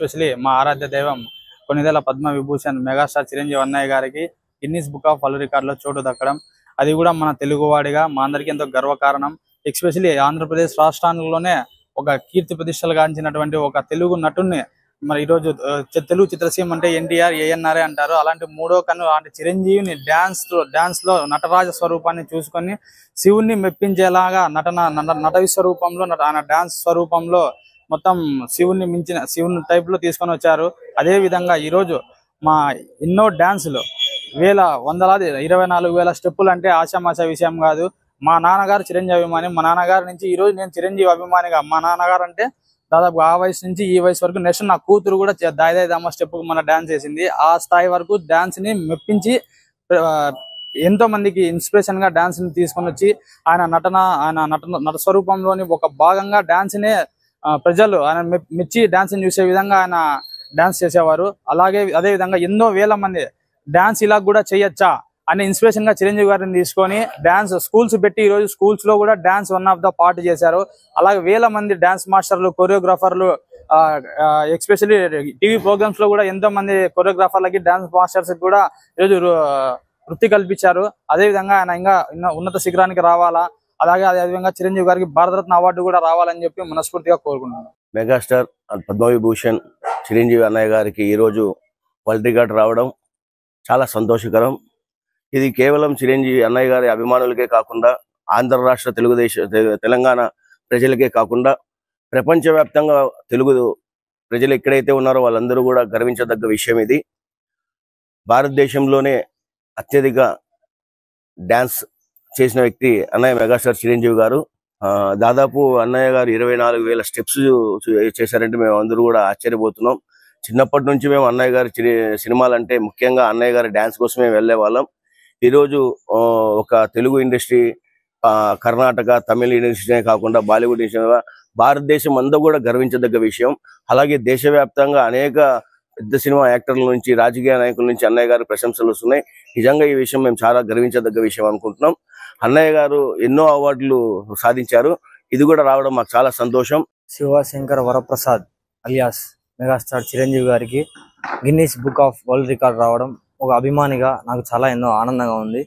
Especially మా ఆరాధ్య దైవం కొన్నిదేళ్ల పద్మ విభూషణ్ మెగాస్టార్ చిరంజీవి అన్నయ్య గారికి గిన్నిస్ బుక్ ఆఫ్ వరల్డ్ రికార్డులో చోటు దక్కడం, అది కూడా మన తెలుగువాడిగా మా అందరికీ ఎంతో గర్వకారణం. ఎస్పెషలీ ఆంధ్రప్రదేశ్ రాష్ట్రాల్లోనే ఒక కీర్తి ప్రతిష్టలు గాంచినటువంటి ఒక తెలుగు నటుడిని మరి ఈరోజు తెలుగు చిత్రసీమ అంటే ఎన్టీఆర్ ఏఎన్ఆర్ అంటారు. అలాంటి మూడో కన్ను అలాంటి చిరంజీవిని డాన్స్ లో నటరాజ స్వరూపాన్ని చూసుకొని శివుణ్ణి మెప్పించేలాగా నట విశ్వరూపంలో ఆయన డాన్స్ స్వరూపంలో మొత్తం శివుణ్ణి మించిన శివుని టైప్ లో తీసుకొని వచ్చారు. అదే విధంగా ఈరోజు మా ఎన్నో డాన్సులు వందలాది 24,000 స్టెప్పులు అంటే ఆశామాషా విషయం కాదు. మా నాన్నగారు చిరంజీవి అభిమాని. మా నాన్నగారి నుంచి ఈ రోజు నేను చిరంజీవి అభిమానిగా. మా నాన్నగారు అంటే దాదాపు ఆ వయసు నుంచి ఈ వయసు వరకు నెక్స్ట్ నా కూతురు కూడా దాయిదామ స్టెప్ మన డాన్స్ చేసింది. ఆ స్థాయి వరకు డాన్స్ ని మెప్పించి ఎంతో మందికి ఇన్స్పిరేషన్ గా డాన్స్ ని తీసుకొని వచ్చి ఆయన నట స్వరూపంలోని ఒక భాగంగా డాన్స్ నే ప్రజలు ఆయన మెచ్చి డాన్స్ ని చూసే విధంగా ఆయన డాన్స్ చేసేవారు. అదే విధంగా ఎన్నో వేల మంది డాన్స్ ఇలా కూడా చేయొచ్చా అనే ఇన్స్పిరేషన్ గా చిరంజీవి గారిని తీసుకొని డాన్స్ స్కూల్స్ పెట్టి ఈ రోజు స్కూల్స్ లో కూడా dance one of the part చేశారు. అలాగే వేల మంది డాన్స్ మాస్టర్లు, కొరియోగ్రాఫర్లు, ఎస్పెషల్లీ టీవీ ప్రోగ్రామ్స్ లో కూడా ఎంతో మంది కొరియోగ్రాఫర్లకి డాన్స్ మాస్టర్స్ కూడా ఈరోజు వృత్తి కల్పించారు. అదే విధంగా ఆయన ఇంకా ఉన్నత శిఖరానికి రావాలా, అలాగే అదేవిధంగా చిరంజీవి గారికి భారతరత్న అవార్డు కూడా రావాలని చెప్పి మనస్ఫూర్తిగా కోరుకుంటున్నాను. మెగాస్టార్ పద్మవిభూషణ్ చిరంజీవి అన్నయ్య గారికి ఈరోజు వరల్డ్ రికార్డ్ రావడం చాలా సంతోషకరం. ఇది కేవలం చిరంజీవి అన్నయ్య గారి అభిమానులకే కాకుండా ఆంధ్ర రాష్ట్ర తెలంగాణ ప్రజలకే కాకుండా ప్రపంచవ్యాప్తంగా తెలుగు ప్రజలు ఎక్కడైతే ఉన్నారో వాళ్ళందరూ కూడా గర్వించదగ్గ విషయం ఇది. భారతదేశంలోనే అత్యధిక డాన్స్ చేసిన వ్యక్తి అన్నయ్య మెగాస్టార్ చిరంజీవి గారు. దాదాపు అన్నయ్య గారు 24,000 స్టెప్స్ చేశారంటే మేము అందరూ కూడా ఆశ్చర్యపోతున్నాం. చిన్నప్పటి నుంచి మేము అన్నయ్య గారి సినిమాలంటే ముఖ్యంగా అన్నయ్య గారి డాన్స్ కోసమే వెళ్లే వాళ్ళం. ఈరోజు ఒక తెలుగు ఇండస్ట్రీ, కర్ణాటక, తమిళ ఇండస్ట్రీనే కాకుండా బాలీవుడ్ ఇండస్ట్రీ, భారతదేశం అంతా కూడా గర్వించదగ్గ విషయం. అలాగే దేశవ్యాప్తంగా అనేక పెద్ద సినిమా యాక్టర్ల నుంచి, రాజకీయ నాయకుల నుంచి అన్నయ్య గారి ప్రశంసలు వస్తున్నాయి. నిజంగా ఈ విషయం మేము చాలా గర్వించదగ్గ విషయం అనుకుంటున్నాం. అన్నయ్య గారు ఎన్నో అవార్డులు సాధించారు. ఇది కూడా రావడం మాకు చాలా సంతోషం. శివశంకర్ వరప్రసాద్ అలియాస్ మెగాస్టార్ చిరంజీవి గారికి Guinness book of world record రావడం ఒక అభిమానిగా నాకు చాలా ఎన్నో ఆనందంగా ఉంది.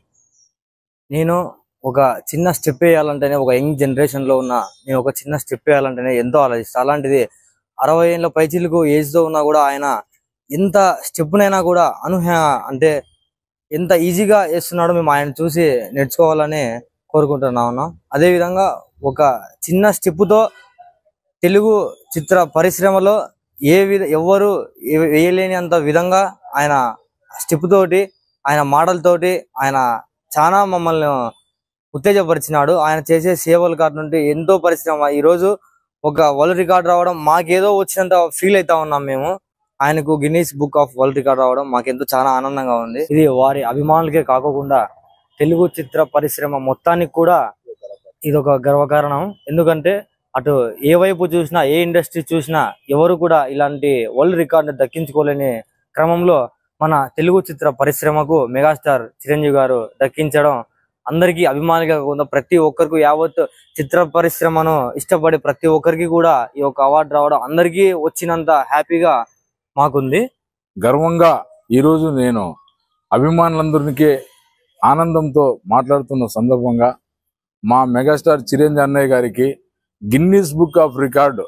నేను ఒక చిన్న స్టెప్ వేయాలంటేనే, ఒక యంగ్ జనరేషన్ లో ఉన్న నేను ఒక చిన్న స్టెప్ వేయాలంటేనే ఎంతో ఆలోచిస్తాను. అలాంటిది 60 ఏళ్ళ పైచిలకు ఏజ్ తో ఉన్నా కూడా ఆయన ఎంత స్టెప్నైనా కూడా అంటే ఎంత ఈజీగా వేస్తున్నాడో మేము ఆయన చూసి నేర్చుకోవాలని కోరుకుంటున్నాను. అదేవిధంగా ఒక చిన్న స్టెప్తో తెలుగు చిత్ర పరిశ్రమలో ఎవ్వరు వేయలేని అంత విధంగా ఆయన స్టెప్ తోటి, ఆయన మాటల తోటి ఆయన చాలా మమ్మల్ని ఉత్తేజపరిచినాడు. ఆయన చేసే సేవల కాడ నుండి ఎంతో పరిశ్రమ ఈరోజు ఒక వరల్డ్ రికార్డ్ రావడం మాకేదో వచ్చినంత ఫీల్ అవుతా ఉన్నాం మేము. ఆయనకు Guinness book of world record రావడం మాకెంతో చాలా ఆనందంగా ఉంది. ఇది వారి అభిమానులకే కాకుండా తెలుగు చిత్ర పరిశ్రమ మొత్తానికి కూడా ఇది ఒక గర్వకారణం. ఎందుకంటే అటు ఏ వైపు చూసినా, ఏ ఇండస్ట్రీ చూసినా ఎవరు కూడా ఇలాంటి వరల్డ్ రికార్డు దక్కించుకోలేని క్రమంలో మన తెలుగు చిత్ర పరిశ్రమకు మెగాస్టార్ చిరంజీవి గారు దక్కించడం అందరికీ అభిమానిగా కాకుండా ప్రతి ఒక్కరికి, యావత్ చిత్ర పరిశ్రమను ఇష్టపడే ప్రతి ఒక్కరికి కూడా ఈ యొక్క అవార్డు రావడం అందరికీ వచ్చినంత హ్యాపీగా మాకుంది. గర్వంగా ఈరోజు నేను అభిమానులందరికీ ఆనందంతో మాట్లాడుతున్న సందర్భంగా మా మెగాస్టార్ చిరంజీవి అన్నయ్య గారికి గిన్నిస్ బుక్ ఆఫ్ రికార్డు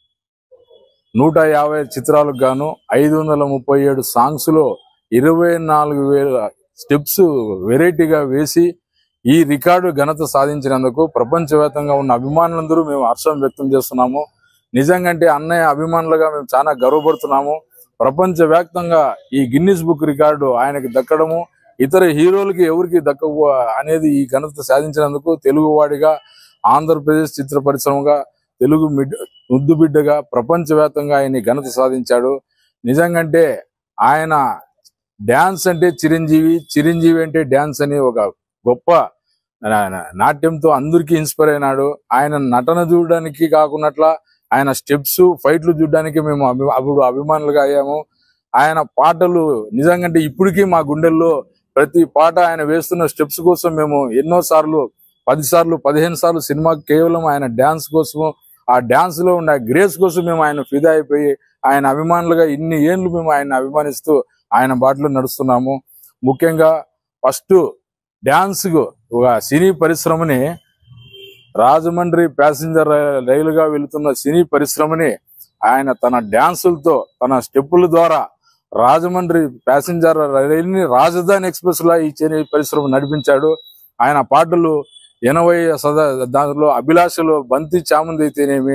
150 చిత్రాలకు గాను 537 సాంగ్స్ లో 24,000 స్టెప్స్ వెరైటీగా వేసి ఈ రికార్డు ఘనత సాధించినందుకు ప్రపంచవ్యాప్తంగా ఉన్న అభిమానులందరూ మేము హర్షం వ్యక్తం చేస్తున్నాము. నిజంగా అన్నయ్య అభిమానులుగా మేము చాలా గర్వపడుతున్నాము. ప్రపంచవ్యాప్తంగా ఈ గిన్నిస్ బుక్ రికార్డు ఆయనకి దక్కడము ఇతర హీరోలకి ఎవరికి దక్కవు అనేది ఈ ఘనత సాధించినందుకు తెలుగువాడిగా, ఆంధ్రప్రదేశ్ చిత్ర పరిశ్రమగా, తెలుగు ముద్దు బిడ్డగా ప్రపంచవ్యాప్తంగా ఆయన ఘనత సాధించాడు. నిజంగా ఆయన డాన్స్ అంటే చిరంజీవి, చిరంజీవి అంటే డాన్స్ అని ఒక గొప్ప నాట్యంతో అందరికీ ఇన్స్పైర్ అయినాడు. ఆయన నటన చూడడానికి కాకున్నట్ల ఆయన స్టెప్స్, ఫైట్లు చూడడానికి మేము అప్పుడు అభిమానులుగా అయ్యాము. ఆయన పాటలు నిజంగా ఇప్పటికీ మా గుండెల్లో ప్రతి పాట ఆయన వేస్తున్న స్టెప్స్ కోసం మేము ఎన్నో సార్లు 10 సార్లు 15 సార్లు సినిమా కేవలం ఆయన డాన్స్ కోసం, ఆ డాన్స్ లో ఉన్న గ్రేస్ కోసం మేము ఆయన ఫిదా అయిపోయి ఆయన అభిమానులుగా ఇన్ని ఏళ్ళు మేము ఆయన అభిమానిస్తూ ఆయన బాటలో నడుస్తున్నాము. ముఖ్యంగా ఫస్ట్ డ్యాన్స్ ఒక సినీ పరిశ్రమని, రాజమండ్రి ప్యాసింజర్ రైలుగా వెళుతున్న సినీ పరిశ్రమని ఆయన తన డ్యాన్సులతో, తన స్టెప్పుల ద్వారా రాజమండ్రి ప్యాసింజర్ రైలుని రాజధాని ఎక్స్ప్రెస్ లా ఈ సినీ పరిశ్రమ నడిపించాడు. ఆయన పాటలు 80 దానిలో అభిలాషలో బంతి చామంది అయితేనేమి,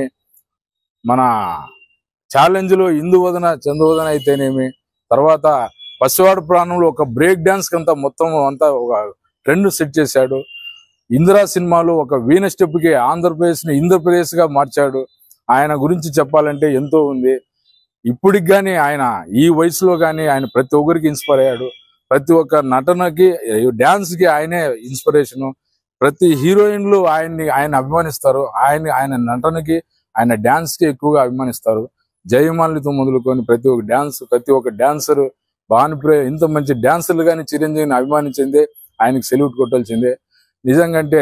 మన ఛాలెంజ్ లో ఇందువదన చందువదన అయితేనేమి, తర్వాత పసివాడు ప్రాణంలో ఒక బ్రేక్ డాన్స్ కంతా మొత్తం అంతా ఒక ట్రెండ్ సెట్ చేశాడు. ఇందిరా సినిమాలో ఒక వీణ స్టెప్ కి ఆంధ్రప్రదేశ్ ని ఇంద్రప్రదేశ్ గా మార్చాడు. ఆయన గురించి చెప్పాలంటే ఎంతో ఉంది. ఇప్పటికి గాని ఆయన ఈ వయసులో గాని ఆయన ప్రతి ఒక్కరికి ఇన్స్పైర్ అయ్యాడు. ప్రతి ఒక్క నటనకి, డాన్స్ కి ఆయనే ఇన్స్పిరేషన్. ప్రతి హీరోయిన్లు ఆయన అభిమానిస్తారు. ఆయన నటనకి, ఆయన డాన్స్ కి ఎక్కువగా అభిమానిస్తారు. జయమాలితో మొదలుకొని ప్రతి ఒక్క డాన్సర్ భానుప్రియ, ఇంత మంచి డాన్సర్లు కానీ చిరంజీవిని అభిమానించిందే, ఆయనకి సెల్యూట్ కొట్టాల్సిందే. నిజంగంటే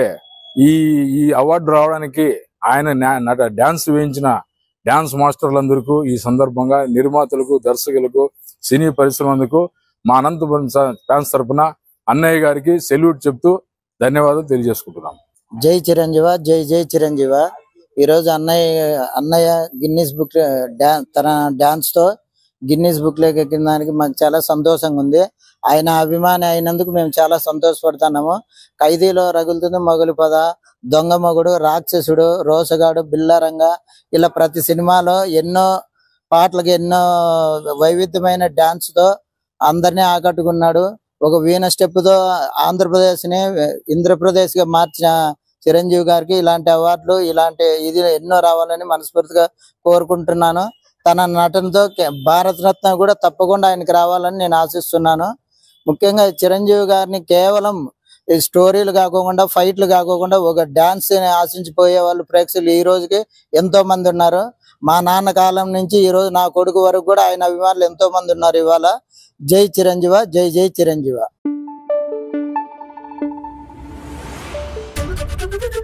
ఈ అవార్డు రావడానికి ఆయన డాన్స్ వేయించిన డాన్స్ మాస్టర్లందరికీ ఈ సందర్భంగా నిర్మాతలకు, దర్శకులకు, సినీ పరిశ్రమకు మా అనంతపురం ఫ్యాన్స్ తరఫున అన్నయ్య గారికి సెల్యూట్ చెప్తూ ధన్యవాదాలు తెలియజేసుకుంటున్నాం. జై చిరంజీవ, జై జై చిరంజీవ. ఈరోజు అన్నయ్య గిన్నీస్ బుక్ తన డాన్స్ తో గిన్నీస్ బుక్ లోకి ఎక్కిన దానికి మాకు చాలా సంతోషంగా ఉంది. ఆయన అభిమాని అయినందుకు మేము చాలా సంతోషపడుతున్నాము. ఖైదీలో రగులుతుంది మొగలి పద, దొంగ మొగుడు, రాక్షసుడు, రోసగాడు, బిల్లారంగ, ఇలా ప్రతి సినిమాలో ఎన్నో పాటలకి ఎన్నో వైవిధ్యమైన డాన్స్ తో అందరినీ ఆకట్టుకున్నాడు. ఒక వీణ స్టెప్ తో ఆంధ్రప్రదేశ్ ని ఇంద్రప్రదేశ్ గా మార్చిన చిరంజీవి గారికి ఇలాంటి అవార్డులు, ఇలాంటి ఇది ఎన్నో రావాలని మనస్ఫూర్తిగా కోరుకుంటున్నాను. తన నటనతో భారత రత్న కూడా తప్పకుండా ఆయనకి రావాలని నేను ఆశిస్తున్నాను. ముఖ్యంగా చిరంజీవి గారిని కేవలం స్టోరీలు కాకోకుండా, ఫైట్లు కాకోకుండా ఒక డాన్స్ ఆశించిపోయే వాళ్ళు ప్రేక్షకులు ఈ రోజుకి ఎంతో మంది ఉన్నారు. మా నాన్న కాలం నుంచి ఈ రోజు నా కొడుకు వరకు కూడా ఆయన అభిమానులు ఎంతో మంది ఉన్నారు. ఇవాళ జై చిరంజీవ, జై జై చిరంజీవ.